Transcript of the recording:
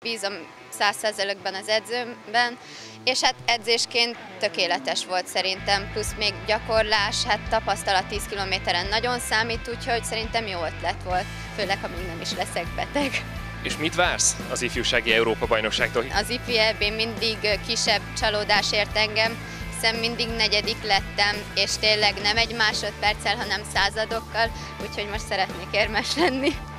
bízom 100%-ban az edzőmben, és hát edzésként tökéletes volt szerintem, plusz még gyakorlás, hát tapasztalat 10 kilométeren nagyon számít, úgyhogy szerintem jó ötlet volt, főleg, ha még nem is leszek beteg. És mit vársz az ifjúsági Európa-bajnokságtól? Az ifjú EB-n mindig kisebb csalódás ért engem, hiszen mindig negyedik lettem, és tényleg nem egy másodperccel, hanem századokkal, úgyhogy most szeretnék érmes lenni.